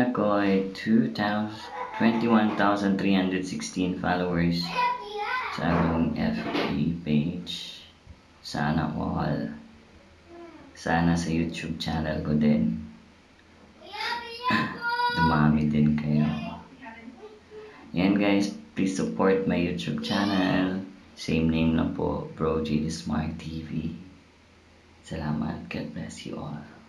ko ay 21,316 followers sa akong FB page. Sana all. Sana sa YouTube channel ko din. Dumami din kayo. Yan guys, please support my YouTube channel. Same name lang po, Bro G The Smart TV. Salamat. God bless you all.